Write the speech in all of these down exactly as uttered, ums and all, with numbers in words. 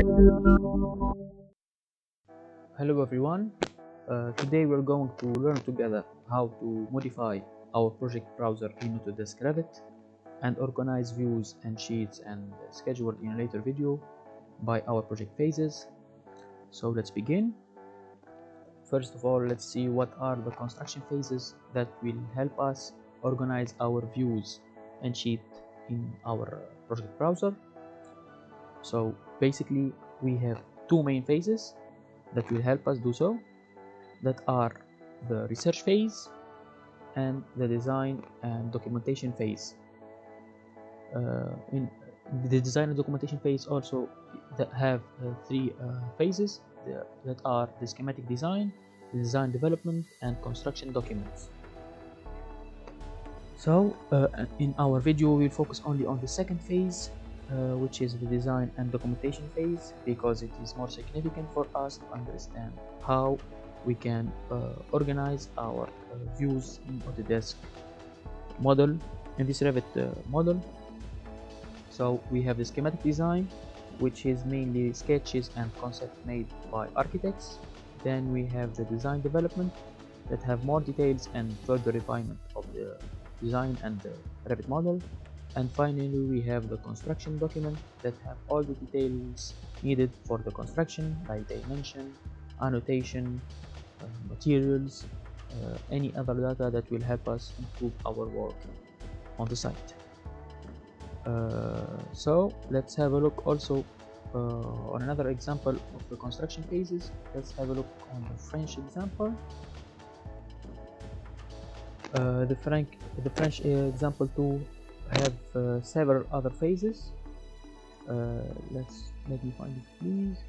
Hello everyone, uh, today we're going to learn together how to modify our project browser in Autodesk Revit and organize views and sheets and schedule in a later video by our project phases. So let's begin. First of all, let's see what are the construction phases that will help us organize our views and sheet in our project browser. So basically we have two main phases that will help us do so, that are the research phase and the design and documentation phase. Uh, in the design and documentation phase also that have uh, three uh, phases the, that are the schematic design, the design development, and construction documents. So uh, in our video we'll focus only on the second phase, uh, which is the design and documentation phase, because it is more significant for us to understand how we can uh, organize our uh, views in Autodesk model, in this Revit uh, model. So we have the schematic design, which is mainly sketches and concepts made by architects. Then we have the design development that have more details and further refinement of the design and the Revit model. And finally we have the construction document that have all the details needed for the construction, like dimension, annotation, uh, materials, uh, any other data that will help us improve our work on the site. Uh, so let's have a look also uh, on another example of the construction phases. Let's have a look on the French example. Uh, the French the French uh, example too have uh, several other phases. Uh, let's let me find it, please.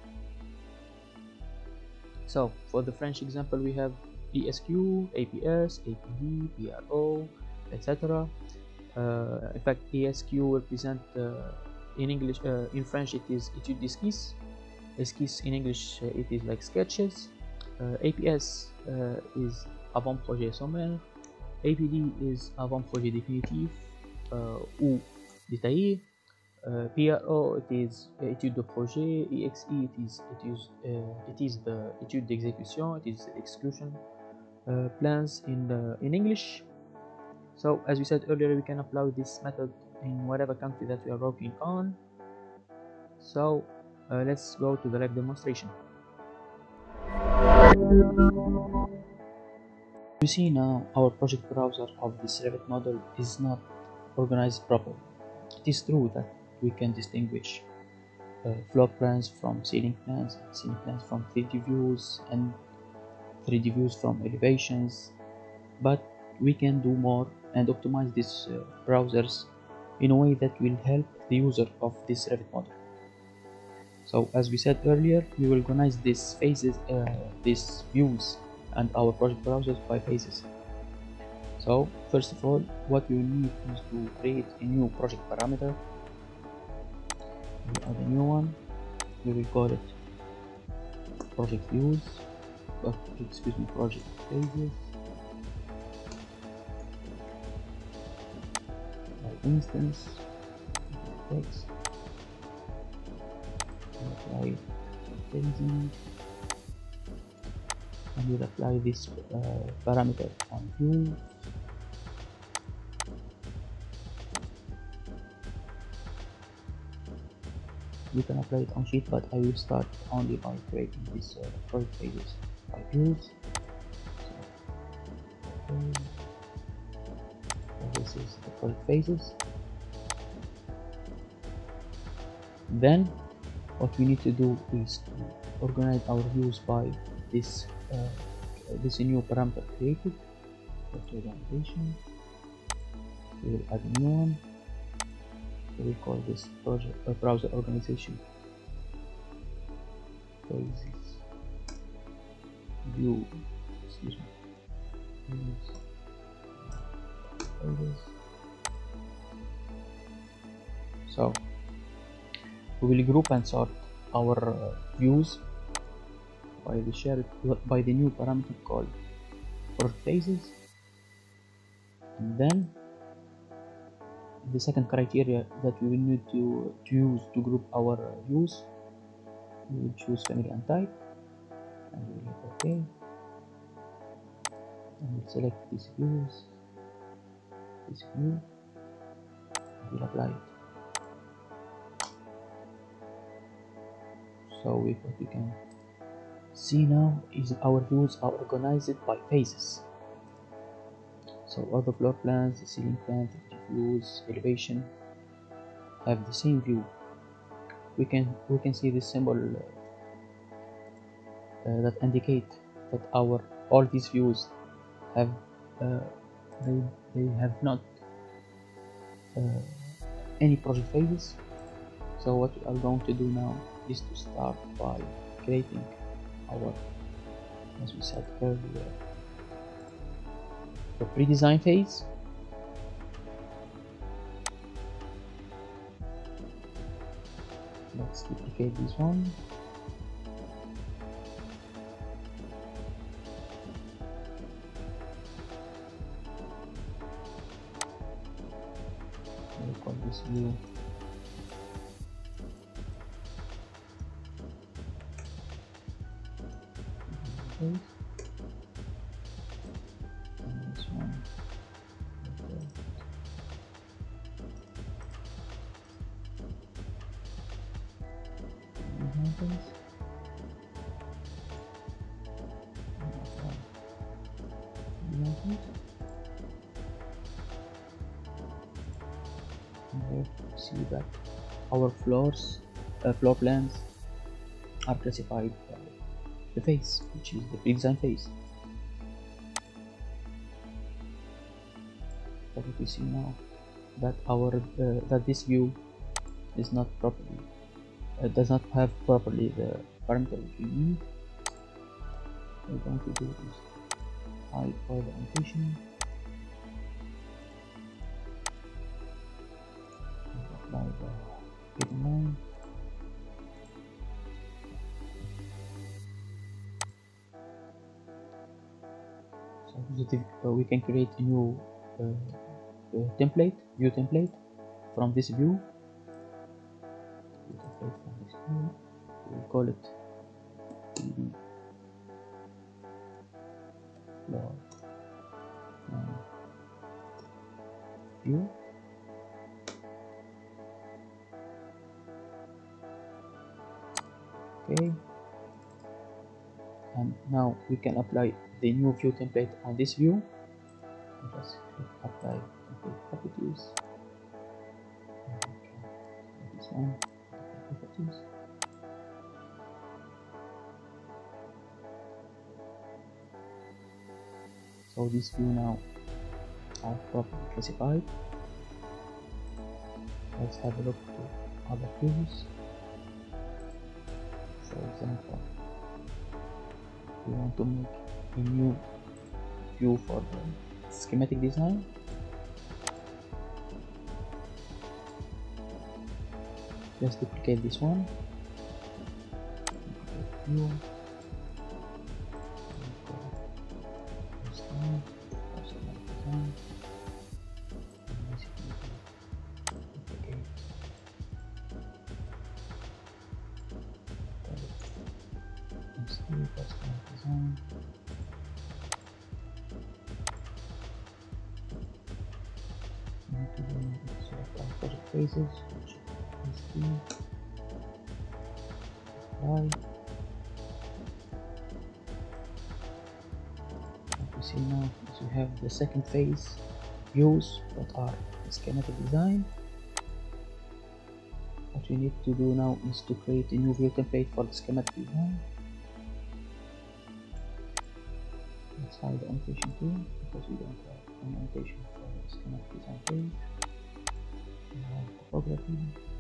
So for the French example we have E S Q, A P S, A P D, P R O, et cetera. Uh, in fact, E S Q will present uh, in English, uh, in French it is étude d'esquisse. Esquisse in English uh, it is like sketches. Uh, A P S uh, is avant-projet sommaire. A P D is avant-projet définitif uh, ou détaillé. Uh, P R O it is étude de projet. E X E it is it is uh, it is the étude d'exécution. It is execution uh, plans in the, in English. So as we said earlier, we can apply this method in whatever country that we are working on. So uh, let's go to the live demonstration. You see now our project browser of this Revit model is not organized properly. It is true that we can distinguish uh, floor plans from ceiling plans, ceiling plans from three D views, and three D views from elevations, but we can do more and optimize these uh, browsers in a way that will help the user of this Revit model. So as we said earlier, we will organize these phases, uh, these views and our project browsers by phases. So first of all, what we will need is to create a new project parameter. We add a new one. We will call it project views, uh, excuse me, project phases. Instance text, apply phasing, and we'll apply this uh, parameter on view. We can apply it on sheet, but I will start only by creating this uh, project phases by views. So, okay. This is the project phases. Then what we need to do is to organize our views by this uh, this new parameter created. Organization. We will add a new one. We will call this project uh, browser organization phases view. Excuse me. Views. So we will group and sort our uh, views by the shared by the new parameter called project phases, and then the second criteria that we will need to, to use to group our uh, views we will choose family and type, and we will hit OK, and we'll select these views, this view, and we'll apply it. So we, what we can see now is our views are organized by phases. So all the floor plans, the ceiling plans, the views, elevation have the same view. We can we can see this symbol uh, uh, that indicate that our all these views have uh, they they have not uh, any project phases. So what we are going to do now is to start by creating our, as we said earlier, the pre-design phase. Let's duplicate this one. We'll call this view and this one okay. Mountains. Mountains. And here you see that our floors, uh, floor plans are classified by the phase, which is the pre-design phase. But if we see now that our uh, that this view is not properly uh, does not have properly the parameter which we need, what we're going to do is hide all the annotation and apply the hidden line. So uh, we can create a new uh, uh, template, view template from this view. View template from this view. We will call it floor plan view. Okay. And now we can apply the new view template on this view. Just click apply template properties. Okay. This one, properties. So this view now are properly classified. Let's have a look to other views. For example, we want to make a new view for the schematic design. Let's duplicate this one. Duplicate view. Design. Schematic design. Duplicate. Schematic design. To do select our project phases, which is the apply. What we see now is we have the second phase views that are the schematic design. What we need to do now is to create a new view template for the schematic design. Let's hide the annotation too, because we don't have an annotation for the schematic design page. We have topography.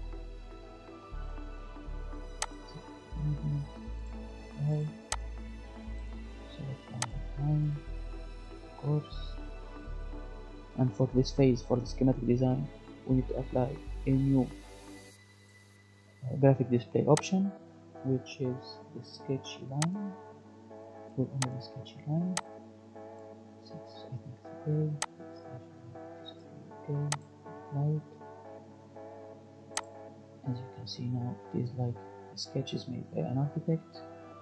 Okay. Select line, course. And for this phase, for the schematic design, we need to apply a new uh, graphic display option, which is the sketchy line. We'll only the sketchy line. Six, I think it's okay. Okay, right. As you can see now, it is like The sketch is made by an architect,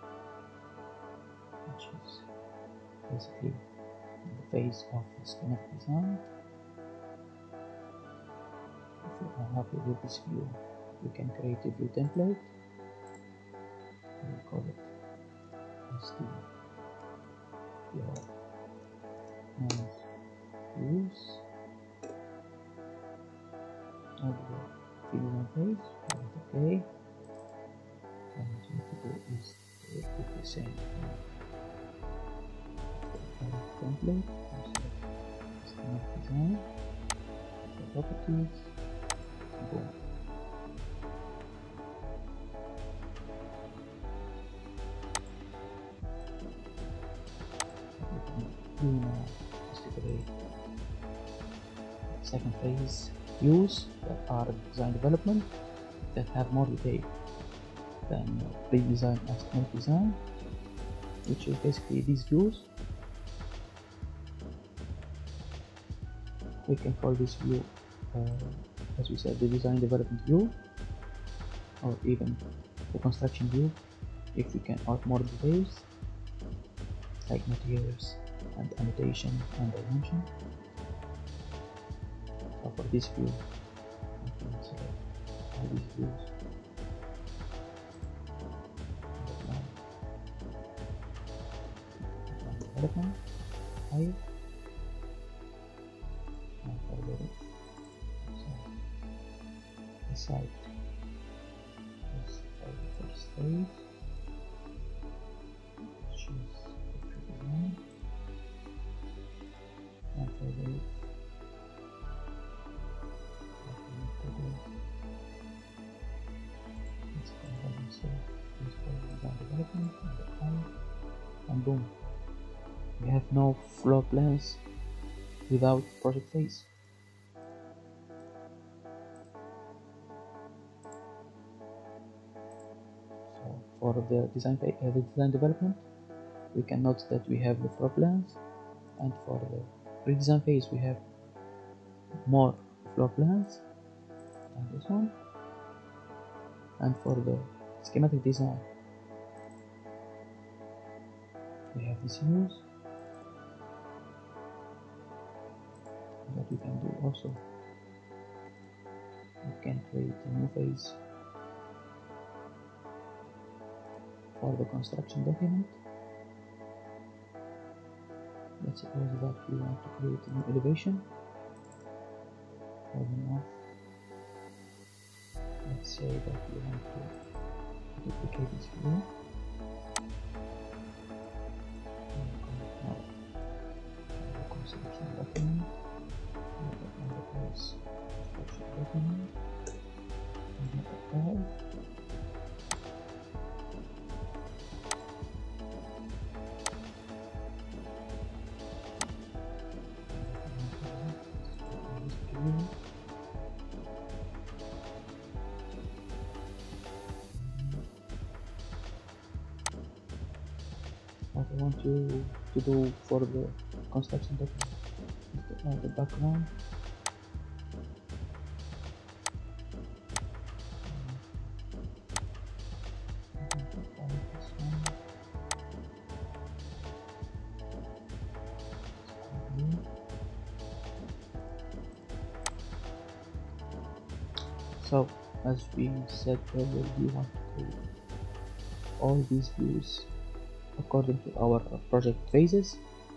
which is basically the phase of schematic design. If you are happy with this view, you can create a view template. We call it S D your and views. All the view and phase. Okay. And what you need to do is repeat the same template. Schematic design. The properties. Boom. Do now is to create second phase views that are design development that have more detail than pre-design and schematic design, which is basically these views. We can call this view, uh, as we said, the design development view, or even the construction view if we can add more details like materials and annotation and dimension. So for this view, I can select all these views. Development, higher, and further. So the site is for the first stage, which is picture design, and further what we need to do is go ahead and say this for design development and the higher, and boom. We have no floor plans without project phase. So for the design phase, uh, the design development, we can note that we have the floor plans, and for the pre-design phase we have more floor plans than this one, and for the schematic design we have these views. That we can do also, we can create a new phase for the construction document. Let's suppose that we want to create a new elevation for the north. Let's say that we want to duplicate this view. Now the construction document. Place construction document and apply. What I want you to do for the construction document is to add the background. So, as we said earlier, we want to create all these views according to our project phases.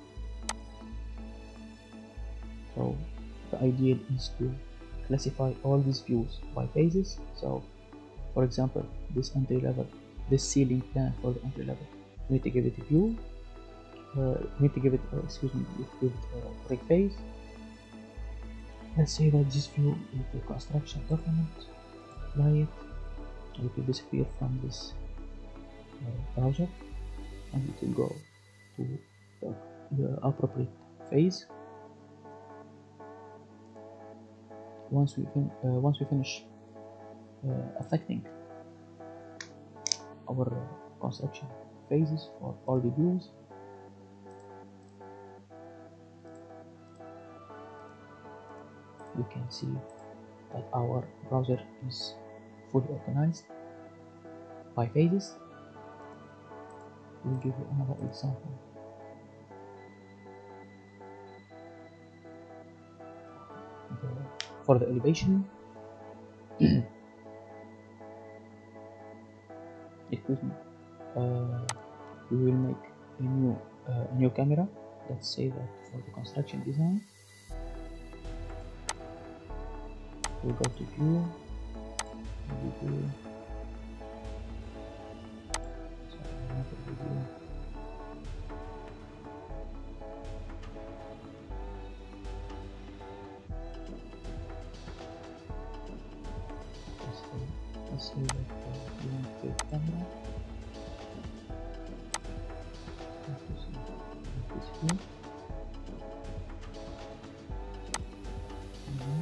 So, the idea is to classify all these views by phases. So, for example, this entry level, this ceiling plan for the entry level, we need to give it a view. Uh, we need to give it, uh, excuse me, we need to give it a project phase. Let's say that this view is the construction document. Apply it. It will disappear from this uh, browser, and it will go to the, the appropriate phase. Once we fin uh, once we finish uh, affecting our uh, construction phases for all the views, we can see that our browser is fully organized. by phases. We'll give you another example. The, for the elevation, excuse me, uh, we will make a new uh, a new camera. Let's say that for the construction design, we'll go to view, view. Video. Let's say that uh, we want to create camera. This here. Mm-hmm.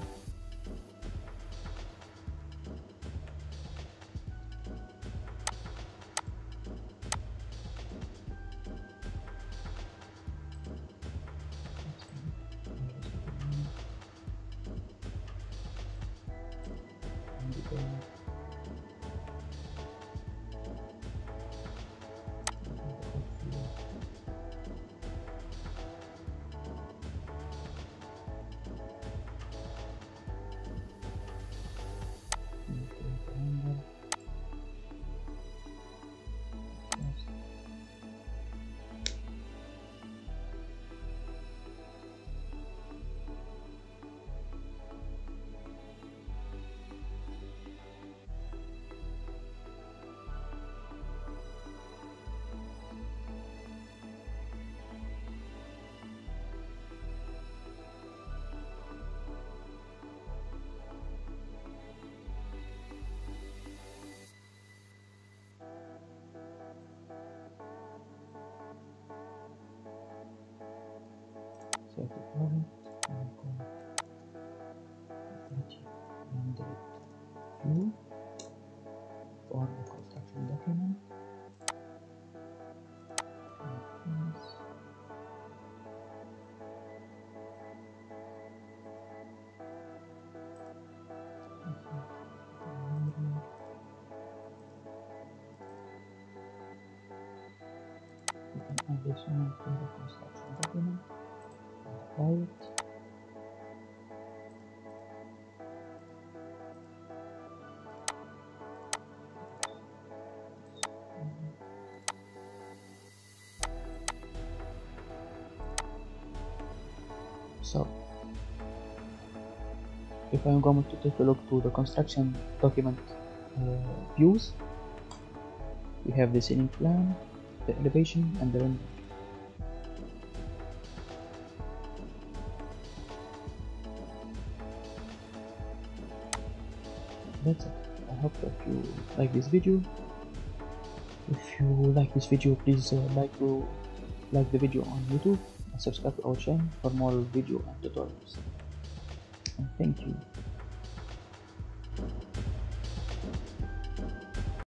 Save the project and go to view for the construction document. You can add this one to the construction document and apply it. So, if I'm going to take a look to the construction document uh, views, we have the ceiling plan, the elevation, and the rendering. That's it. I hope that you like this video. If you like this video, please uh, like to like the video on YouTube and subscribe to our channel for more video and tutorials. And thank you.